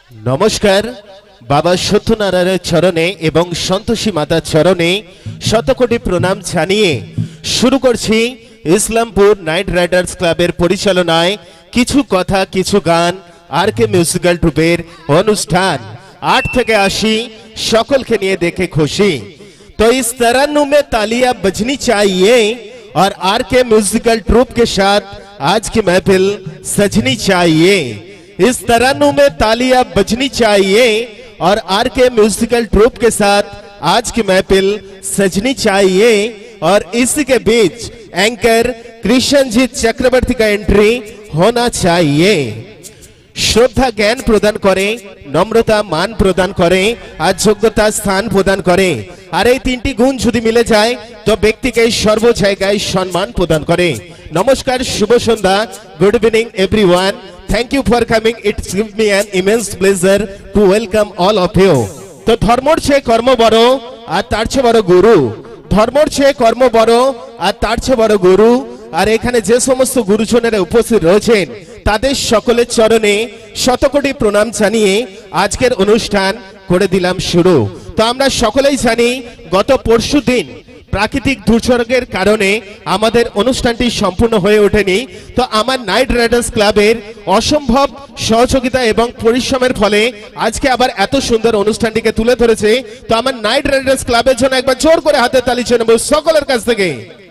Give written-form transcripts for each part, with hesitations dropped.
नमस्कार बाबा सत्यनारायण चरणे एवं सन्तोषी माता चरणे शतकोटी प्रणाम जानिए शुरू करছি इस्लामपुर नाइट राइडार्स क्लाबेर परिचालनाय किछु कथा किछु गान आरके म्यूजिकल ट्रुपेर अनुष्ठान 8 থেকে 80 সকলকে নিয়ে দেখে খুশি। तो इस तरन्नुम में तालियां बजनी चाहिए और आरके म्यूजिकल ट्रुप के साथ आज की महफिल सजनी चाहिए। इस तरन्नुम में तालियां बजनी चाहिए और आरके म्यूजिकल ट्रुप के साथ आज की महफिल सजनी चाहिए। और इसी के बीच एंकर कृष्णजीत चक्रवर्ती का एंट्री होना चाहिए। श्रद्धा ज्ञान प्रदान करे, नम्रता मान प्रदान करे और योग्यता स्थान प्रदान करे। और এই তিনটি গুণ যদি মিলে যায় তো ব্যক্তিকে সর্ব জায়গায় সম্মান প্রদান করে। নমস্কার, শুভ সন্ধ্যা, good evening everyone. Thank you for coming. It's give me an immense pleasure to welcome all of you. तो धर्मर छे कर्म बड़ो और तार छे बड़ो गुरु। धर्मर छे कर्म बड़ो और तार छे बड़ो गुरु। और एखाने जे समस्त गुरुजनेरा उपस्थित रयेछेन तादेर सकलेर चरणे शतकोटी प्रणाम जानिए आजकेर अनुष्ठान करे दिलाम शुरू। तो आमरा सकलेई जानी गत परशु दिन प्राकृतिक दुर्যোগের কারণে আমাদের অনুষ্ঠানটি সম্পূর্ণ হয়ে ওঠেনি। তো আমার নাইট রাইডার্স ক্লাবের অসম্ভব সহযোগিতা এবং পরিশ্রমের ফলে আজকে আবার এত সুন্দর অনুষ্ঠানটিকে তুলে ধরেছে। তো আমার নাইট রাইডার্স ক্লাবের জন্য একবার জোর করে হাতে তালি চেয়ে নেব সকলের কাছ থেকে।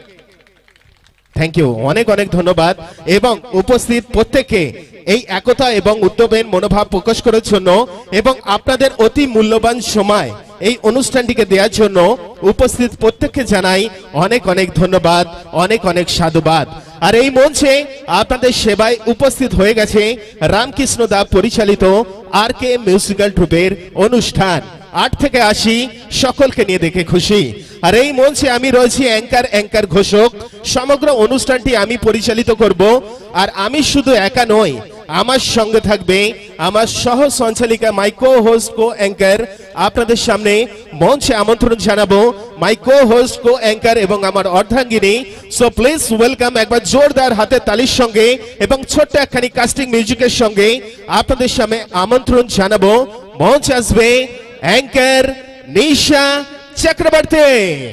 থ্যাংক ইউ, অনেক অনেক ধন্যবাদ। এবং উপস্থিত প্রত্যেককে এই একতা এবং উদ্যমের মনোভাব প্রকাশ করার জন্য এবং আপনাদের অতি মূল্যবান সময় এই অনুষ্ঠানটিকে দেওয়ার জন্য উপস্থিত প্রত্যেককে জানাই অনেক অনেক ধন্যবাদ, অনেক অনেক সাধুবাদ। আর এই মঞ্চে আপনাদের সেবায় উপস্থিত হয়ে গেছে রামকৃষ্ণ দা পরিচালিত আরকে মিউজিক্যাল ট্রুপের অনুষ্ঠান 8 থেকে 80 সকলকে নিয়ে দেখে খুশি। আর এই মঞ্চে আমি রয়েছি অ্যাঙ্কার ঘোষক। সমগ্র অনুষ্ঠানটি আমি পরিচালিত করব। আর আমি শুধু একা নই, আমার সঙ্গে থাকবে আমার সহ সঞ্চালিকা মাই কো হোস্ট কো অ্যাঙ্কার। আপনাদের সামনে মঞ্চে আমন্ত্রণ জানাবো মাই কো হোস্ট কো অ্যাঙ্কার এবং আমার অর্ধাঙ্গিনী। সো প্লিজ ওয়েলকাম, একবার জোরদার হাতের তালির সঙ্গে এবং ছোট্ট একখানি কাস্টিং মিউজিকের সঙ্গে আপনাদের সামনে আমন্ত্রণ জানাবো। মঞ্চে আসবে অ্যাঙ্কার নিশা চক্রবর্তী।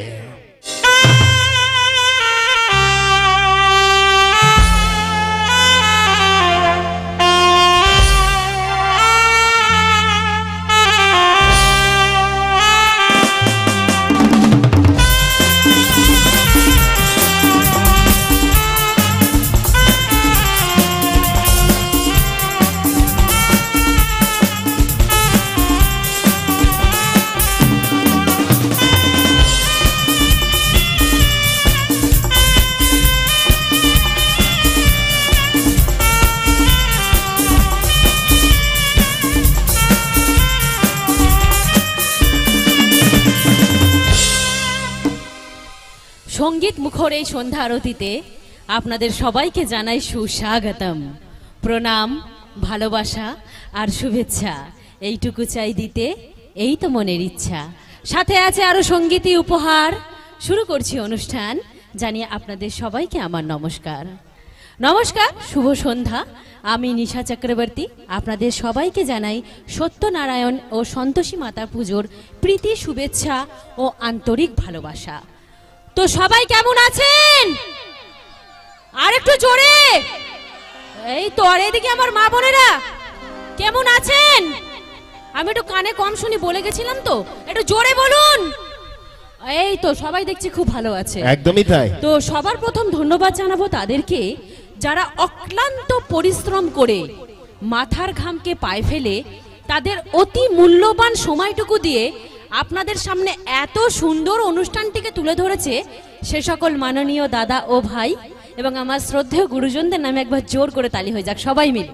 संगीत मुखर এই সন্ধ্যা আরতিতে আপনাদের সবাইকে জানাই সুস্বাগতম, প্রণাম, ভালোবাসা আর শুভেচ্ছা এইটুকু চাই দিতে, এই তো মনের ইচ্ছা। সাথে আছে আরো সঙ্গীতী উপহার। শুরু করছি অনুষ্ঠান জানিয়ে আপনাদের সবাইকে আমার নমস্কার। নমস্কার, শুভ সন্ধ্যা। আমি নিশা চক্রবর্তী আপনাদের সবাইকে জানাই সত্যনারায়ণ ও সন্তোষী মাতা পুজোর প্রীতি, শুভেচ্ছা ও আন্তরিক ভালোবাসা। তো সবাই কেমন আছেন? আর একটু জোরে। এই তো, আর এদিকে আমার মা বোনেরা কেমন আছেন? আমি একটু কানে কম শুনি বলে গেছিলাম, তো একটু জোরে বলুন। এই তো সবাই দেখছি খুব ভালো আছে। একদমই তাই। তো সবার প্রথম ধন্যবাদ জানাবো তাদেরকে যারা অক্লান্ত পরিশ্রম করে মাথার ঘামকে পায়ে ফেলে তাদের অতি মূল্যবান সময়টুকু দিয়ে আপনাদের সামনে এত সুন্দর অনুষ্ঠানটিকে তুলে ধরেছে। সে সকল মাননীয় দাদা ও ভাই এবং আমার শ্রদ্ধেয় গুরুজনদের নামে একবার জোর করে তালি হয়ে যাক সবাই মিলে।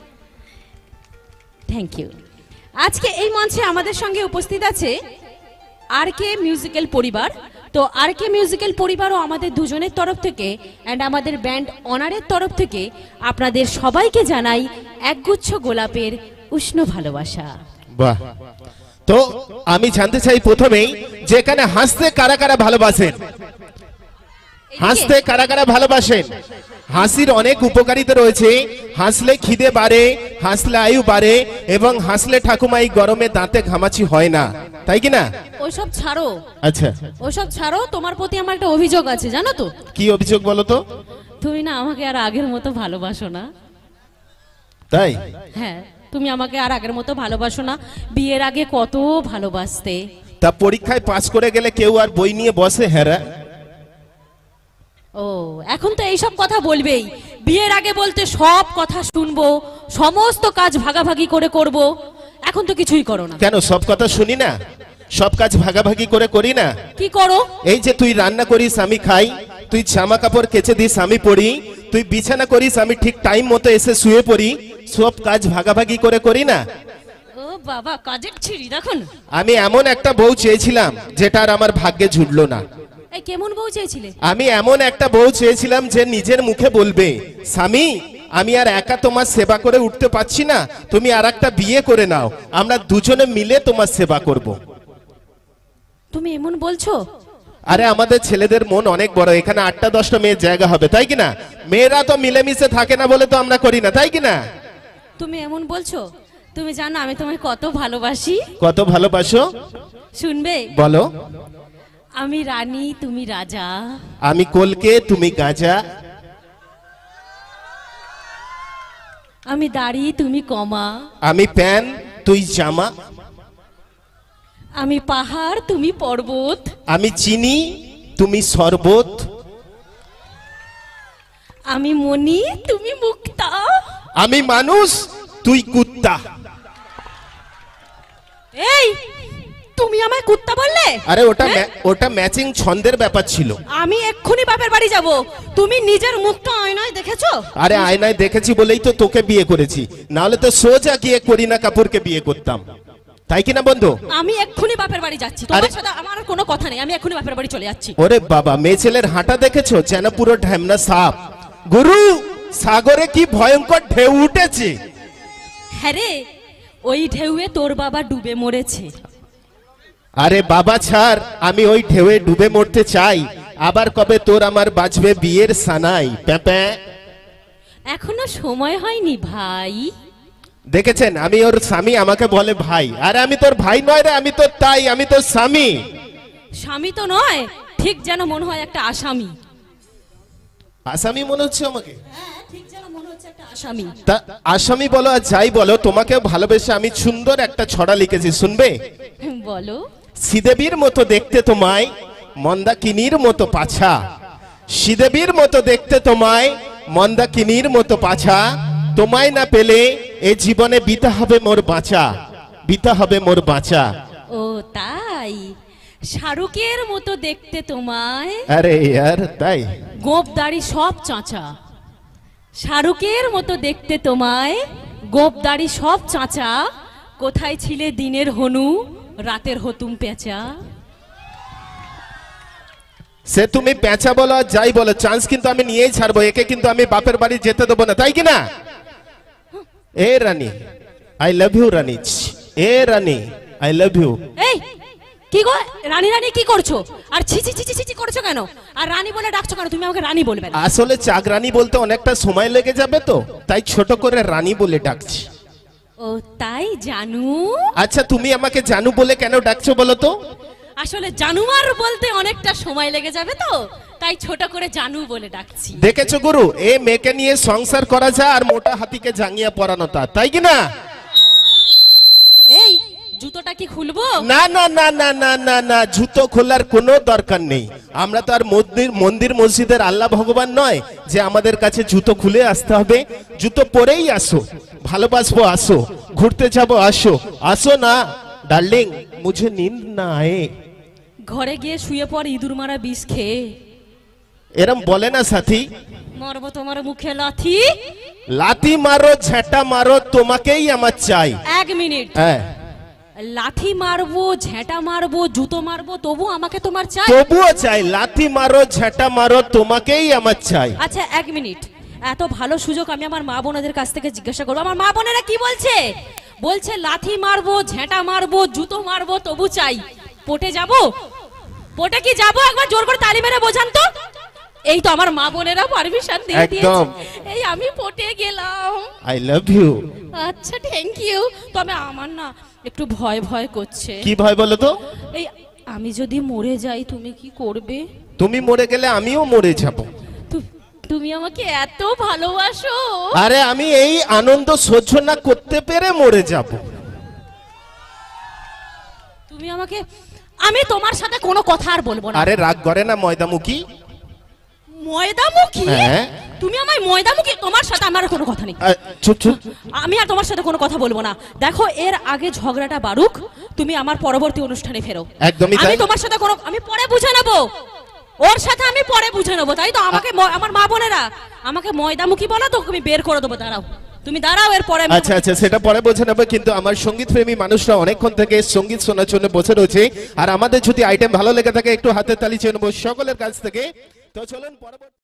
Thank you. আজকে এই মঞ্চে আমাদের সঙ্গে উপস্থিত আছে আরকে মিউজিক্যাল পরিবার। তো আরকে মিউজিক্যাল পরিবারও আমাদের দুজনের তরফ থেকে এন্ড আমাদের ব্যান্ড অনারের তরফ থেকে আপনাদের সবাইকে জানাই একগুচ্ছ গোলাপের উষ্ণ ভালোবাসা। বাহ, তো আমি জানতে চাই প্রথমেই যে এখানে হাসতে কারা কারা ভালোবাসেন? হাসতে কারা কারা ভালোবাসেন? হাসির অনেক উপকারিতা রয়েছে। হাসলে খিদে বাড়ে, হাসলে আয়ু বাড়ে, এবং হাসলে ঠাকুমা এই গরমে দাঁতে ঘামাচি হয় না, তাই কি না? ওইসব ছাড়ো, আচ্ছা, ওইসব ছাড়ো। তোমার প্রতি আমার একটা অভিযোগ আছে, জানো তো? কি অভিযোগ বলো তো? তুমি না আমাকে আর আগের মতো ভালোবাসো না। তাই? হ্যাঁ, তুমি আমাকে আর আগের মতো ভালোবাসো না। বিয়ের আগে কত ভালোবাসতে। তা পরীক্ষায় পাস করে গেলে কেউ আর বই নিয়ে বসে? হেরা, ও এখন তো এইসব কথা বলবেই। বিয়ের আগে বলতে সব কথা শুনবো, সমস্ত কাজ ভাগাভাগি করে করব। এখন তো কিছুই করো না। কেন সব কথা শুনি না? সব কাজ ভাগাভাগি করে করি না? কি করো? এই যে তুই রান্না করিস আমি খাই, তুই জামা কাপড় কেচে দিস আমি পরি, তুই বিছানা করিস আমি ঠিক টাইম মতো এসে শুয়ে পড়ি, সব কাজ ভাগাভাগি করে করি না? ও বাবা, কাজের ছিড়ি দেখুন। আমি এমন একটা বউ চেয়েছিলাম যেটা আর আমার ভাগ্যে জুটলো না। এই কেমন বউ চেয়েছিলে? আমি এমন একটা বউ চেয়েছিলাম যে নিজের মুখে বলবে, স্বামী আমি আর একা তোমার সেবা করে উঠতে পারছি না, তুমি আর একটা বিয়ে করে নাও, আমরা দুজনে মিলে তোমার সেবা করব। তুমি এমন বলছো? আরে আমাদের ছেলেদের মন অনেক বড়, এখানে 8টা-10টা মেয়ের জায়গা হবে, তাই কি না? মেয়েরা তো মিলেমিশে থাকে না বলে তো আমরা করি না, তাই কি না? তুমি এমন বলছো? তুমি জানো আমি তোমায় কত ভালোবাসি। কত ভালোবাসো? শুনবে? বলো। আমি রানী, তুমি রাজা। আমি কলকে, তুমি গাঁজা। আমি দাড়ি, তুমি কমা। আমি প্যান, তুই জামা। আমি পাহাড়, তুমি পর্বত। আমি চিনি, তুমি শরবত। আমি মণি, তুমি মুক্তা। আমি মানুষ, তুই কুত্তা। এই তুমি আমায় কুত্তা বললে? আরে ওটা ম্যাচিং ছন্দের ব্যাপার ছিল। আমি এক্ষুনি বাপের বাড়ি যাব। তুমি নিজের মুখটা আয়নায় দেখেছো? আরে আয়নায় দেখেছি বলেই তো তোকে বিয়ে করেছি, না হলে তো সোজা গিয়ে করিনা কাপুরকে বিয়ে করতাম, তাই কিনা বন্ধু? আমি এক্ষুনি বাপের বাড়ি যাচ্ছি, তোমার সাথে আমার আর কোনো কথা নেই। আমি এক্ষুনি বাপের বাড়ি চলে যাচ্ছি। ওরে বাবা, মেয়ে ছেলের হাঁটা দেখেছো? যেন পুরো ঢ্যামনা সাপ। গুরু, সাগরে কি ভয়ঙ্কর ঢেউ উঠেছে। হ্যাঁ রে, ওই ঢেউয়ে তোর বাবা ডুবে মরেছে। আরে বাবা ছাড়, আমি ওই ঢেউয়ে ডুবে মরতে চাই। আবার কবে তোর আমার বাজবে বিয়ের সানাই? প্যাপে এখনো সময় হয়নি ভাই। দেখেছেন, আমি ওর স্বামী, আমাকে বলে ভাই। আরে আমি তোর ভাই নয় রে, আমি তোর তাই, আমি তোর স্বামী। স্বামী তো নয়, ঠিক যেন মনে হয় একটা আসামি। আসামি মনে হচ্ছে আমাকে? হ্যাঁ, ঠিক যেন মনে হচ্ছে একটা আসামি। তা আসামি বলো আর যাই বলো, তোমাকে ভালোবেসে আমি সুন্দর একটা ছড়া লিখেছি, শুনবে? বলো। শ্রীদেবীর মতো দেখতে তোমায়, মন্দাকিনীর মতো পাছা। শ্রীদেবীর মতো দেখতে তোমায়, মন্দাকিনীর মতো পাছা। তোমায় না পেলে এ জীবনে বিতা হবে মোর বাঁচা, বিতা হবে মোর বাঁচা। ও তাই? শাহরুখের মতো দেখতে তোমায়। আরে ইয়ার তাই? গোপ দাড়ি সব চাঁচা। শাহরুখের মতো দেখতে তোমায়, গোপ দাড়ি সব চাঁচা। কোথায় ছিলে দিনের হনু, রাতের হতুম পেঁচা। সে তুমি পেঁচা বলো আর যাই বলো, চান্স কিন্তু আমি নিয়েই ছাড়বো। একে কিন্তু আমি বাপের বাড়ি যেতে দেবো না, তাই কি না? এ Rani, I love you Rani. এ রানী, আই লাভ ইউ। এই কি গো, রানী রানী কি করছো? আর ছি ছি ছি ছি ছি করছো কেন? আর রানী বলে ডাকছো কেন? তুমি আমাকে রানী বলবে না। আসলে চাকরানী বলতে অনেকটা সময় লেগে যাবে তো, তাই ছোট করে রানী বলে ডাকছি। ও তাই জানু? আচ্ছা তুমি আমাকে জানু বলে কেন ডাকছো বলো তো? আসলে জানুয়ার বলতে অনেকটা সময় লেগে যাবে তো, তাই ছোট করে জানু বলে ডাকছি। দেখেছো গুরু, এ মেয়েকে নিয়ে সংসার করা যায় আর মোটা হাতিকে জাঙ্গিয়া পরানো তা, তাই কি না? এই জুতোটা কি খুলবো? না না না না না না না, জুতো খোলার কোনো দরকার নেই। আমরা তো আর মন্দির মসজিদের আল্লাহ ভগবান নয় যে আমাদের কাছে জুতো খুলে আসতে হবে। জুতো পরেই আসো, ভালোবাসবো আসো, ঘুরতে যাবো আসো। আসো না ডার্লিং, মুঝে নীंद না আয়ে। ঘরে গিয়ে শুয়ে পড় ইঁদুর মারা বিষ খেয়ে। এরম বলে না সাথী? মারবো তোমার মুখে লাথি। লাথি মারো, ঝেঁটা মারো, তোমাকেই আমার চাই। এক মিনিট। হ্যাঁ, লাথি মারবো, ঝেঁটা মারবো, জুতো মারবো, তবু আমাকে তোমার চাই? তবুও চাই। লাথি মারো, ঝেঁটা মারো, তোমাকেই আমার চাই। আচ্ছা এক মিনিট, এত ভালো সুযোগ আমি আমার মা বোনেদের কাছ থেকে জিজ্ঞাসা করবো। আমার মা বোনেরা কি বলছে? বলছে লাথি মারবো, ঝেঁটা মারবো, জুতো মারবো, তবু চাই। পটে যাব? পটে কি যাব? একবার জোর করে তালি মেরে বোঝান তো। এই তো আমার মা বোনেরা পারমিশন দিয়ে একদম। দিয়েছে, এই আমি পটে গেলাম। I love you. আচ্ছা থ্যাংক ইউ। তবে আমার না একটু ভয় ভয় করছে। কি ভয় বলো তো? এই আমি যদি মরে যাই তুমি কি করবে? তুমি মরে গেলে আমিও মরে যাব। তুমি আমাকে এত ভালোবাসো। আরে আমি এই আনন্দ সহ্য না করতে পেরে মরে যাব। তুমি আমাকে, আমি তোমার সাথে কোনো কথা আর বলবো না। আরে রাগ করে না ময়দামুখী? ময়দামুখী? হ্যাঁ। তুমি আমায় ময়দামুখী? তোমার সাথে আমার আর কোনো কথা নেই। চুপ চুপ। আমি আর তোমার সাথে কোনো কথা বলবো না। দেখো এর আগে ঝগড়াটা বাড়ুক, তুমি আমার পরবর্তী অনুষ্ঠানে ফেরো। একদমই তাই। আমি তোমার সাথে কোনো, আমি পরে বুঝে নেবো, ওর সাথে আমি পরে বুঝে নেবো। তাই তো আমাকে আমার মা বোনেরা আমাকে ময়দামুখী বলো তো, তুমি বের করে দেবো। দাঁড়াও, তুমি দাঁড়াও, এর পরে আচ্ছা আচ্ছা, সেটা পরে বোঝা নেবে। কিন্তু আমার সঙ্গীত প্রেমী মানুষরা অনেকক্ষণ থেকে সঙ্গীত শোনার জন্য বসে রয়েছে। আর আমাদের যদি আইটেম ভালো লেগে থাকে একটু হাতের তালি চেয়ে নেবো সকলের কাছ থেকে। তো চলুন পরবর্তী